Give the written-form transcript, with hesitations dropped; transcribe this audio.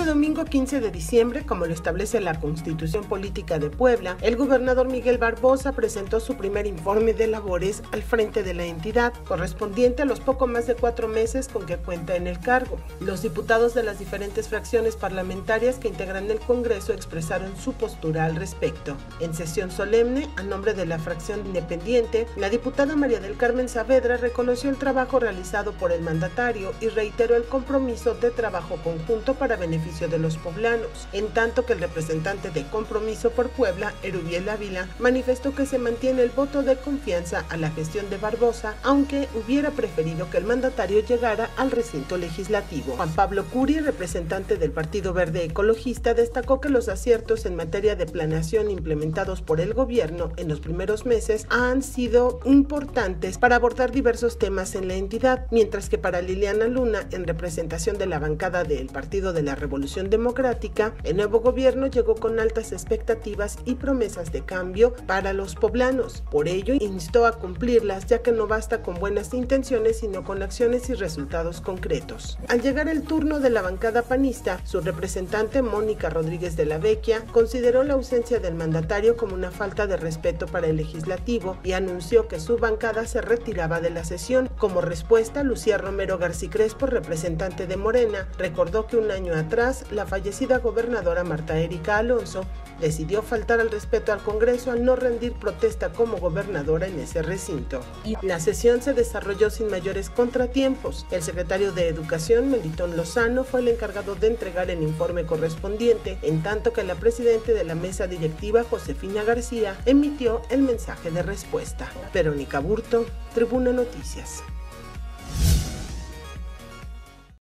Este domingo 15 de diciembre, como lo establece la Constitución Política de Puebla, el gobernador Miguel Barbosa presentó su primer informe de labores al frente de la entidad, correspondiente a los poco más de 4 meses con que cuenta en el cargo. Los diputados de las diferentes fracciones parlamentarias que integran el Congreso expresaron su postura al respecto. En sesión solemne, a nombre de la fracción independiente, la diputada María del Carmen Saavedra reconoció el trabajo realizado por el mandatario y reiteró el compromiso de trabajo conjunto para beneficio de los poblanos, en tanto que el representante de Compromiso por Puebla, Erubiel Ávila, manifestó que se mantiene el voto de confianza a la gestión de Barbosa, aunque hubiera preferido que el mandatario llegara al recinto legislativo. Juan Pablo Curi, representante del Partido Verde Ecologista, destacó que los aciertos en materia de planeación implementados por el gobierno en los primeros meses han sido importantes para abordar diversos temas en la entidad, mientras que para Liliana Luna, en representación de la bancada del Partido de la Revolución Democrática, el nuevo gobierno llegó con altas expectativas y promesas de cambio para los poblanos. Por ello, instó a cumplirlas, ya que no basta con buenas intenciones, sino con acciones y resultados concretos. Al llegar el turno de la bancada panista, su representante Mónica Rodríguez de la Vecchia consideró la ausencia del mandatario como una falta de respeto para el legislativo y anunció que su bancada se retiraba de la sesión. Como respuesta, Lucía Romero García Crespo, representante de Morena, recordó que un año atrás, la fallecida gobernadora Marta Erika Alonso decidió faltar al respeto al Congreso al no rendir protesta como gobernadora en ese recinto. La sesión se desarrolló sin mayores contratiempos. El secretario de Educación, Melitón Lozano, fue el encargado de entregar el informe correspondiente, en tanto que la presidenta de la mesa directiva, Josefina García, emitió el mensaje de respuesta. Verónica Burto, Tribuna Noticias.